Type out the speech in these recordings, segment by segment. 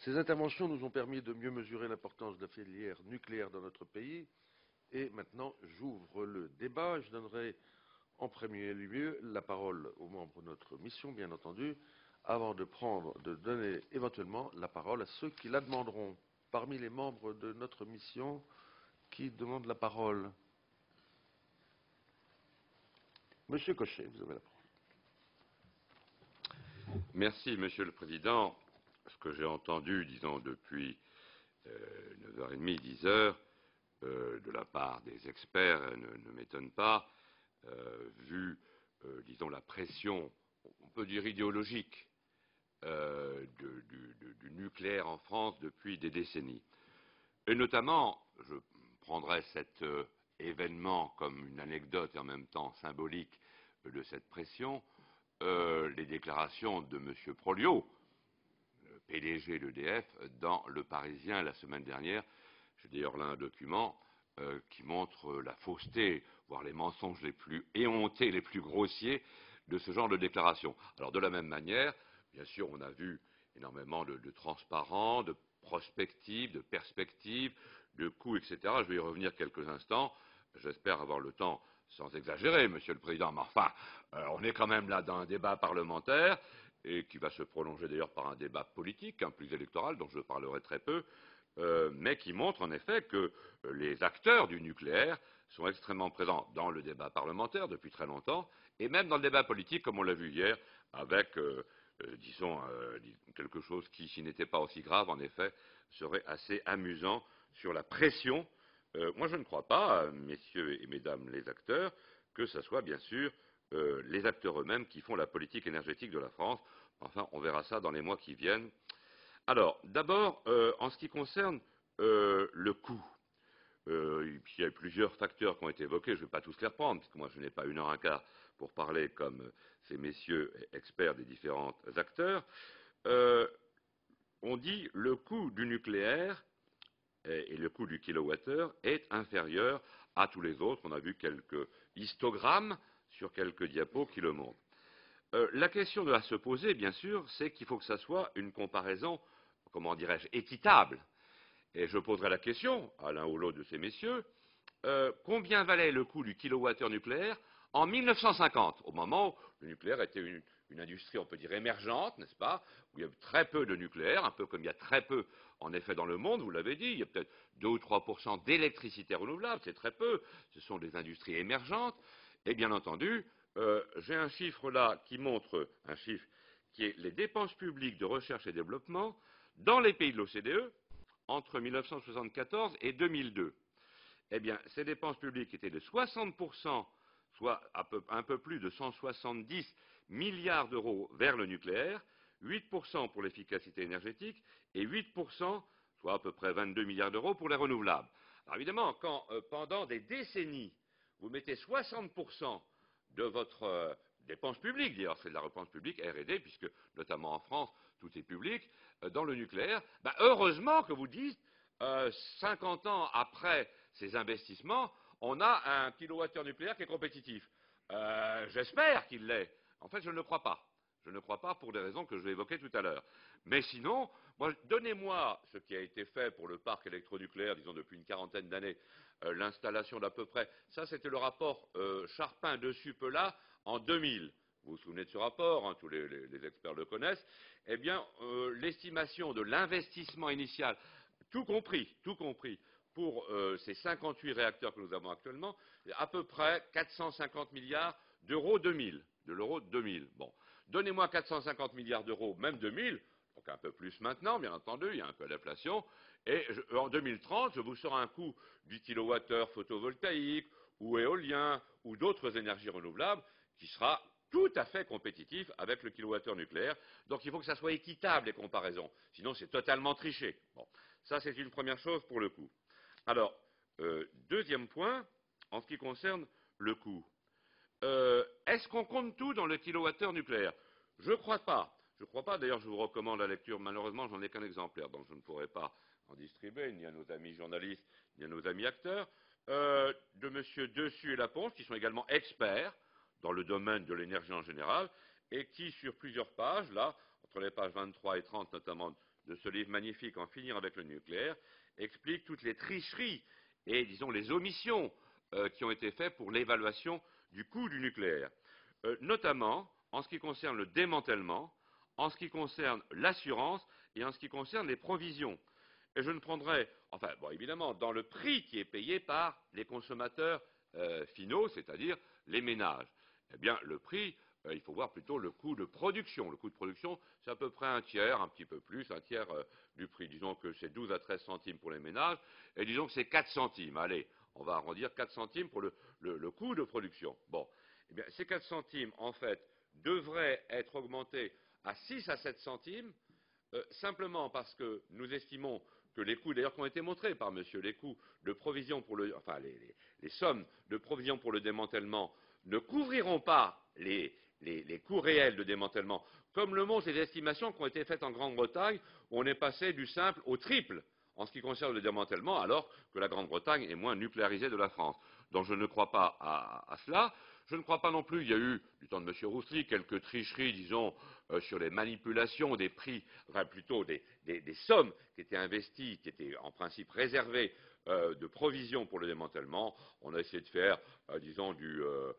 Ces interventions nous ont permis de mieux mesurer l'importance de la filière nucléaire dans notre pays. Et maintenant, j'ouvre le débat. Je donnerai en premier lieu la parole aux membres de notre mission, bien entendu, avant de donner éventuellement la parole à ceux qui la demanderont. Parmi les membres de notre mission, qui demande la parole? Monsieur Cochet, vous avez la parole. Merci, Monsieur le Président. Ce que j'ai entendu, disons, depuis 9h30, 10h, de la part des experts ne m'étonne pas, vu, disons, la pression, on peut dire idéologique, du nucléaire en France depuis des décennies. Et notamment, je prendrai cet événement comme une anecdote et en même temps symbolique de cette pression, les déclarations de M. Proliot, le PDG d'EDF, dans Le Parisien la semaine dernière. J'ai d'ailleurs là un document qui montre la fausseté, voire les mensonges les plus éhontés, les plus grossiers de ce genre de déclaration. Alors de la même manière, bien sûr, on a vu énormément de transparents, de prospectives, de perspectives, de coûts, etc. Je vais y revenir quelques instants. J'espère avoir le temps, sans exagérer, Monsieur le Président, mais enfin, on est quand même là dans un débat parlementaire, et qui va se prolonger d'ailleurs par un débat politique, plus électoral, dont je parlerai très peu, mais qui montre en effet que les acteurs du nucléaire sont extrêmement présents dans le débat parlementaire depuis très longtemps, et même dans le débat politique, comme on l'a vu hier, avec, disons, quelque chose qui, s'il n'était pas aussi grave, en effet, serait assez amusant sur la pression. Moi, je ne crois pas, messieurs et mesdames les acteurs, que ce soit, bien sûr, les acteurs eux-mêmes qui font la politique énergétique de la France. Enfin, on verra ça dans les mois qui viennent. Alors, d'abord, en ce qui concerne le coût, il y a plusieurs facteurs qui ont été évoqués, je ne vais pas tous les reprendre, parce que moi je n'ai pas 1h15 pour parler comme ces messieurs experts des différents acteurs. On dit le coût du nucléaire et le coût du kilowattheure est inférieur à tous les autres. On a vu quelques histogrammes sur quelques diapos qui le montrent. La question à se poser, bien sûr, c'est qu'il faut que ça soit une comparaison, comment dirais-je, équitable. Et je poserai la question à l'un ou l'autre de ces messieurs, combien valait le coût du kilowattheure nucléaire en 1950, au moment où le nucléaire était une industrie, on peut dire, émergente, n'est-ce pas, où il y avait très peu de nucléaire, un peu comme il y a très peu, en effet, dans le monde, vous l'avez dit, il y a peut-être 2 ou 3% d'électricité renouvelable, c'est très peu, ce sont des industries émergentes, et bien entendu, j'ai un chiffre là qui montre, un chiffre qui est les dépenses publiques de recherche et développement dans les pays de l'OCDE entre 1974 et 2002. Eh bien, ces dépenses publiques étaient de 60%, soit un peu plus de 170 milliards d'euros vers le nucléaire, 8% pour l'efficacité énergétique et 8%, soit à peu près 22 milliards d'euros pour les renouvelables. Alors évidemment, quand pendant des décennies, vous mettez 60% de votre dépense publique, d'ailleurs c'est de la dépense publique R&D, puisque notamment en France, tout est public, dans le nucléaire, heureusement que vous dites, 50 ans après ces investissements, on a un kilowattheure nucléaire qui est compétitif. J'espère qu'il l'est. En fait, je ne le crois pas. Je ne le crois pas pour des raisons que je vais évoquer tout à l'heure. Mais sinon, donnez-moi ce qui a été fait pour le parc électronucléaire, disons depuis une quarantaine d'années, l'installation d'à peu près. Ça, c'était le rapport Charpin dessus Pelat en 2000. Vous vous souvenez de ce rapport, tous les experts le connaissent. Eh bien, l'estimation de l'investissement initial, tout compris, pour ces 58 réacteurs que nous avons actuellement, à peu près 450 milliards d'euros 2000, de l'euro 2000. Bon, donnez-moi 450 milliards d'euros, même 2000, donc un peu plus maintenant, bien entendu, il y a un peu d'inflation, et en 2030, je vous sors un coût du kilowattheure photovoltaïque, ou éolien, ou d'autres énergies renouvelables, qui sera tout à fait compétitif avec le kilowattheure nucléaire. Donc il faut que ça soit équitable, les comparaisons. Sinon, c'est totalement triché. Bon, ça, c'est une première chose pour le coût. Alors, deuxième point, en ce qui concerne le coût. Est-ce qu'on compte tout dans le kilowattheure nucléaire? Je ne crois pas. Je ne crois pas. D'ailleurs, je vous recommande la lecture. Malheureusement, j'en ai qu'un exemplaire, donc je ne pourrai pas en distribuer, ni à nos amis journalistes, ni à nos amis acteurs, de M. Dessus et Laponce, qui sont également experts dans le domaine de l'énergie en général, et qui, sur plusieurs pages, là, entre les pages 23 et 30 notamment de ce livre magnifique, En finir avec le nucléaire, explique toutes les tricheries et, disons, les omissions qui ont été faites pour l'évaluation du coût du nucléaire, notamment en ce qui concerne le démantèlement, en ce qui concerne l'assurance et en ce qui concerne les provisions. Et je ne prendrai, enfin, bon, évidemment, dans le prix qui est payé par les consommateurs finaux, c'est-à-dire les ménages. Eh bien, le prix, il faut voir plutôt le coût de production. Le coût de production, c'est à peu près un tiers, un petit peu plus, un tiers du prix. Disons que c'est 12 à 13 centimes pour les ménages, et disons que c'est 4 centimes. Allez, on va arrondir 4 centimes pour le coût de production. Bon, eh bien, ces 4 centimes, en fait, devraient être augmentés à 6 à 7 centimes, simplement parce que nous estimons que les coûts, d'ailleurs, qui ont été montrés par monsieur, les coûts de provision pour le, enfin, les sommes de provision pour le démantèlement ne couvriront pas les coûts réels de démantèlement, comme le montrent les estimations qui ont été faites en Grande-Bretagne, où on est passé du simple au triple en ce qui concerne le démantèlement, alors que la Grande-Bretagne est moins nucléarisée de la France. Donc je ne crois pas à cela. Je ne crois pas non plus, il y a eu, du temps de M. Rousselet, quelques tricheries, disons, sur les manipulations des prix, enfin plutôt des sommes qui étaient investies, qui étaient en principe réservées de provisions pour le démantèlement. On a essayé de faire, disons, du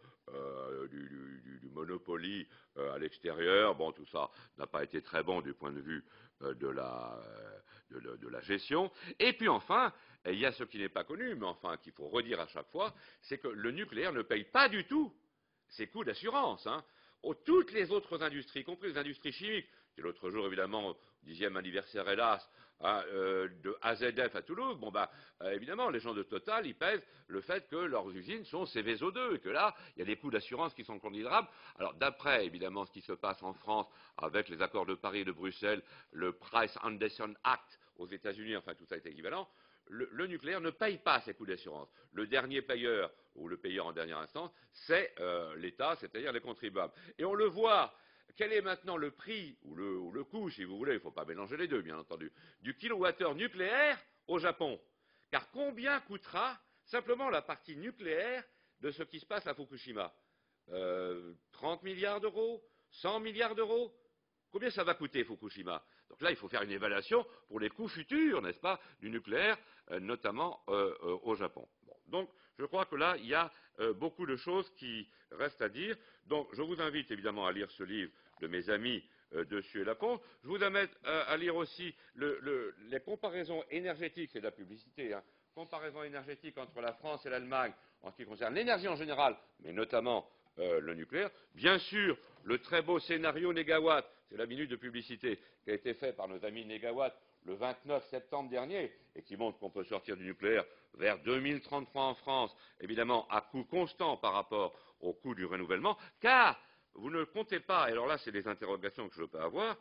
Monopoly à l'extérieur. Bon, tout ça n'a pas été très bon du point de vue de la gestion. Et puis enfin, il y a ce qui n'est pas connu, mais enfin qu'il faut redire à chaque fois, c'est que le nucléaire ne paye pas du tout ses coûts d'assurance. Toutes les autres industries, y compris les industries chimiques, c'est l'autre jour évidemment, au 10e anniversaire hélas, de AZF à Toulouse, bon évidemment les gens de Total, ils pèsent le fait que leurs usines sont Céveso2 et que là, il y a des coûts d'assurance qui sont considérables. Alors d'après évidemment ce qui se passe en France avec les accords de Paris et de Bruxelles, le Price Anderson Act aux États-Unis, enfin tout ça est équivalent, le nucléaire ne paye pas ses coûts d'assurance. Le dernier payeur, ou le payeur en dernière instance, c'est l'État, c'est-à-dire les contribuables. Et on le voit, quel est maintenant le prix, ou le coût, si vous voulez, il ne faut pas mélanger les deux, bien entendu, du kilowattheure nucléaire au Japon. Car combien coûtera simplement la partie nucléaire de ce qui se passe à Fukushima 30 milliards d'euros 100 milliards d'euros. Combien ça va coûter Fukushima? Donc là, il faut faire une évaluation pour les coûts futurs, n'est-ce pas, du nucléaire, notamment au Japon. Bon, donc, je crois que là, il y a beaucoup de choses qui restent à dire. Donc, je vous invite évidemment à lire ce livre de mes amis Dessus et Lapon. Je vous invite à lire aussi les comparaisons énergétiques, c'est de la publicité, comparaisons énergétiques entre la France et l'Allemagne en ce qui concerne l'énergie en général, mais notamment le nucléaire. Bien sûr, le très beau scénario Négawatt, c'est la minute de publicité qui a été fait par nos amis Négawatt le 29 septembre dernier et qui montre qu'on peut sortir du nucléaire vers 2033 en France, évidemment à coût constant par rapport au coût du renouvellement, car vous ne comptez pas, et alors là c'est des interrogations que je peux avoir,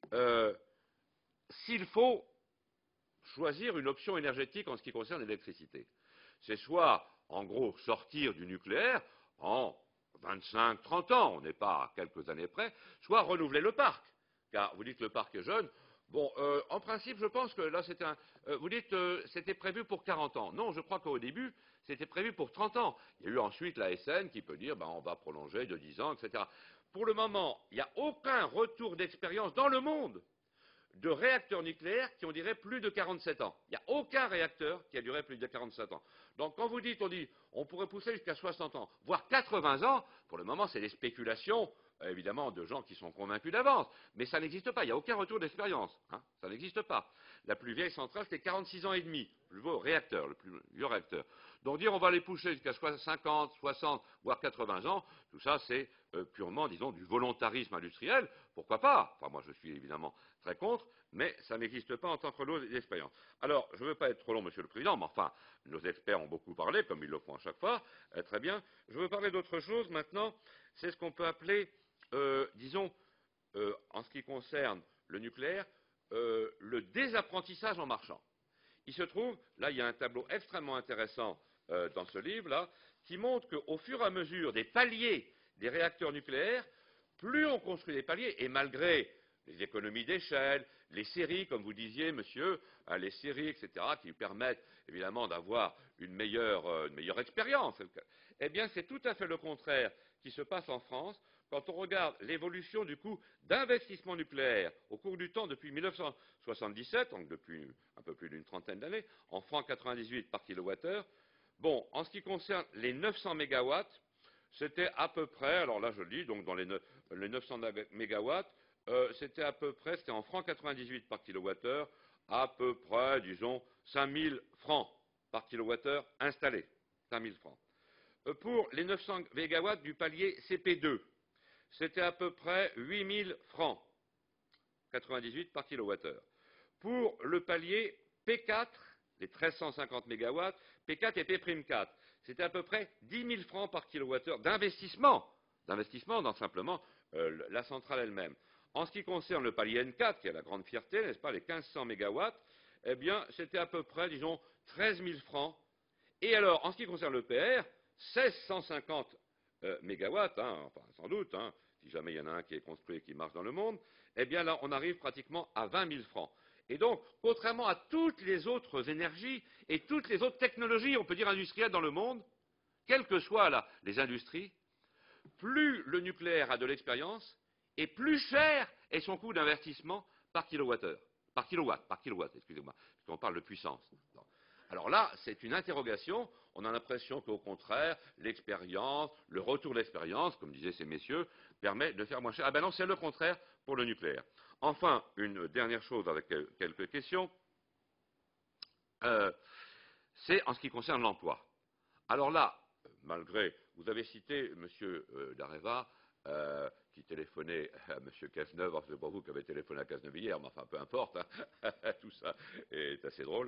s'il faut choisir une option énergétique en ce qui concerne l'électricité. C'est soit, en gros, sortir du nucléaire en 25, 30 ans, on n'est pas à quelques années près, soit renouveler le parc. Car vous dites que le parc est jeune. Bon, en principe, je pense que là, vous dites c'était prévu pour 40 ans. Non, je crois qu'au début, c'était prévu pour 30 ans. Il y a eu ensuite la SN qui peut dire on va prolonger de 10 ans, etc. Pour le moment, il n'y a aucun retour d'expérience dans le monde de réacteurs nucléaires qui ont duré plus de 47 ans. Il n'y a aucun réacteur qui a duré plus de 47 ans. Donc quand vous dites, on pourrait pousser jusqu'à 60 ans, voire 80 ans, pour le moment c'est des spéculations, évidemment, de gens qui sont convaincus d'avance. Mais ça n'existe pas, il n'y a aucun retour d'expérience. Ça n'existe pas. La plus vieille centrale, c'était 46 ans et demi, le plus vieux réacteur, le plus vieux réacteur. Donc dire on va les pousser jusqu'à 50, 60, voire 80 ans, tout ça c'est purement, disons, du volontarisme industriel. Pourquoi pas? Enfin, moi je suis évidemment très contre, mais ça n'existe pas en tant que lot d'expérience. Alors, je ne veux pas être trop long, Monsieur le Président, mais enfin, nos experts ont beaucoup parlé, comme ils le font à chaque fois, très bien. Je veux parler d'autre chose maintenant, c'est ce qu'on peut appeler, disons, en ce qui concerne le nucléaire, le désapprentissage en marchant. Il se trouve, là il y a un tableau extrêmement intéressant dans ce livre-là, qui montre qu'au fur et à mesure des paliers des réacteurs nucléaires, plus on construit des paliers, et malgré les économies d'échelle, les séries, comme vous disiez, monsieur, les séries, etc., qui permettent évidemment d'avoir une meilleure expérience, eh bien c'est tout à fait le contraire qui se passe en France. quand on regarde l'évolution du coût d'investissement nucléaire au cours du temps depuis 1977, donc depuis un peu plus d'une trentaine d'années, en francs 98 par kilowattheure, bon, en ce qui concerne les 900 mégawatts, c'était à peu près, alors là je le dis, donc dans les 900 mégawatts, c'était à peu près, c'était en francs 98 par kilowattheure, à peu près, disons, 5000 francs par kilowattheure installé. 5000 francs. Pour les 900 mégawatts du palier CP2, c'était à peu près 8000 francs, 98 par kilowattheure. Pour le palier P4, les 1350 mégawatts, P4 et P'4, c'était à peu près 10 000 francs par kilowattheure d'investissement dans simplement la centrale elle-même. En ce qui concerne le palier N4, qui est la grande fierté, n'est-ce pas, les 1500 mégawatts, eh bien, c'était à peu près, disons, 13 000 francs. Et alors, en ce qui concerne le PR, 1650 mégawatts, hein, enfin, sans doute, hein, si jamais il y en a un qui est construit et qui marche dans le monde, eh bien là, on arrive pratiquement à 20 000 francs. Et donc, contrairement à toutes les autres énergies et toutes les autres technologies, on peut dire industrielles dans le monde, quelles que soient les industries, plus le nucléaire a de l'expérience, et plus cher est son coût d'investissement par kilowattheure. Par kilowatt, excusez-moi, puisqu'on parle de puissance. Alors là, c'est une interrogation. On a l'impression qu'au contraire, l'expérience, le retour d'expérience, comme disaient ces messieurs, permet de faire moins cher. Ah ben non, c'est le contraire pour le nucléaire. Enfin, une dernière chose avec quelques questions, c'est en ce qui concerne l'emploi. Alors là, malgré, vous avez cité M. Dareva, qui téléphonait à M. Cazeneuve, enfin, c'est pas vous qui avez téléphoné à Cazeneuve hier, mais enfin peu importe, hein, tout ça est assez drôle.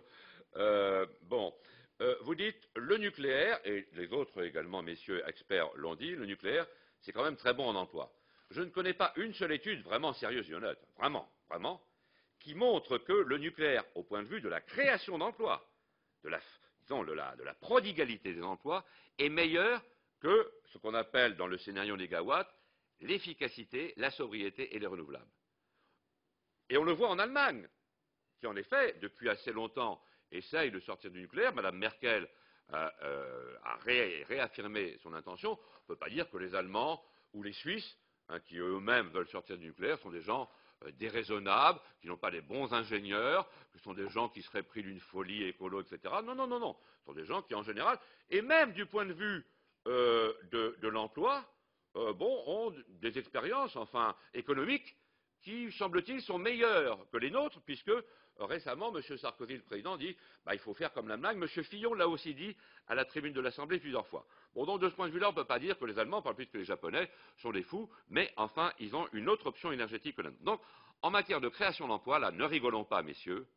Vous dites le nucléaire, et les autres également, messieurs experts l'ont dit, le nucléaire, c'est quand même très bon en emploi. Je ne connais pas une seule étude vraiment sérieuse et honnête, vraiment, qui montre que le nucléaire, au point de vue de la création d'emplois, de la prodigalité des emplois, est meilleur que ce qu'on appelle dans le scénario négawatt l'efficacité, la sobriété et les renouvelables. Et on le voit en Allemagne, qui en effet, depuis assez longtemps, essaye de sortir du nucléaire. Madame Merkel a réaffirmé son intention. On ne peut pas dire que les Allemands ou les Suisses, hein, qui eux-mêmes veulent sortir du nucléaire, sont des gens déraisonnables, qui n'ont pas les bons ingénieurs, que ce sont des gens qui seraient pris d'une folie écolo, etc. Non. Ce sont des gens qui, en général, et même du point de vue de l'emploi, ont des expériences, enfin, économiques, qui, semble-t-il, sont meilleures que les nôtres, puisque récemment, M. Sarkozy, le président, dit il faut faire comme l'Allemagne. M. Fillon l'a aussi dit à la tribune de l'Assemblée plusieurs fois. Bon, donc de ce point de vue-là, on ne peut pas dire que les Allemands, pas plus que les Japonais, sont des fous, mais enfin, ils ont une autre option énergétique que la nôtre. Donc, en matière de création d'emplois, là, ne rigolons pas, messieurs.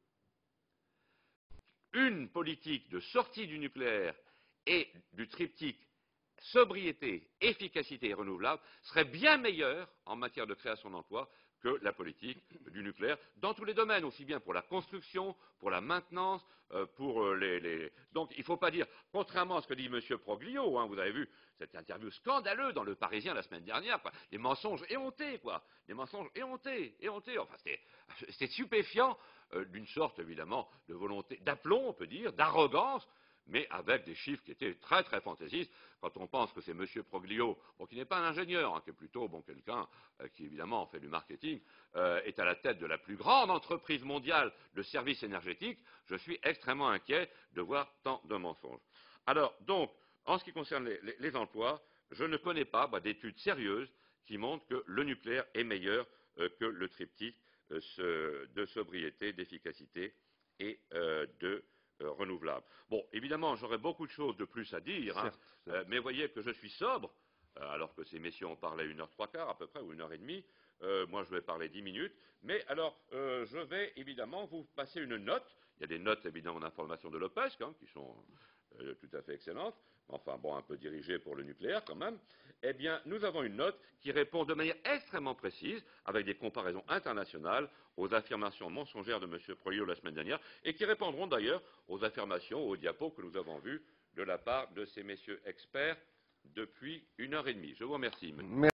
Une politique de sortie du nucléaire et du triptyque sobriété, efficacité et renouvelable serait bien meilleure en matière de création d'emplois que la politique du nucléaire, dans tous les domaines, aussi bien pour la construction, pour la maintenance, pour les... Donc il ne faut pas dire, contrairement à ce que dit M. Proglio, hein, vous avez vu cette interview scandaleuse dans Le Parisien la semaine dernière, quoi, des mensonges éhontés, quoi, des mensonges éhontés, enfin c'était stupéfiant, d'une sorte évidemment de volonté, d'aplomb on peut dire, d'arrogance, mais avec des chiffres qui étaient très très fantaisistes, quand on pense que c'est M. Proglio, qui n'est pas un ingénieur, hein, qui est plutôt quelqu'un qui évidemment fait du marketing, est à la tête de la plus grande entreprise mondiale de services énergétiques, je suis extrêmement inquiet de voir tant de mensonges. Alors, donc, en ce qui concerne les emplois, je ne connais pas d'études sérieuses qui montrent que le nucléaire est meilleur que le triptyque de sobriété, d'efficacité et de renouvelable. Bon, évidemment, j'aurais beaucoup de choses de plus à dire, hein, mais voyez que je suis sobre, alors que ces messieurs ont parlé 1h15 à peu près, ou 1h30. Moi, je vais parler 10 minutes. Mais alors, je vais évidemment vous passer une note. Il y a des notes, évidemment, d'information de l'OPESC, hein, qui sont tout à fait excellentes, enfin, bon, un peu dirigées pour le nucléaire quand même. Eh bien, nous avons une note qui répond de manière extrêmement précise, avec des comparaisons internationales, aux affirmations mensongères de M. Proglio la semaine dernière, et qui répondront d'ailleurs aux affirmations, aux diapos que nous avons vues de la part de ces messieurs experts depuis 1h30. Je vous remercie.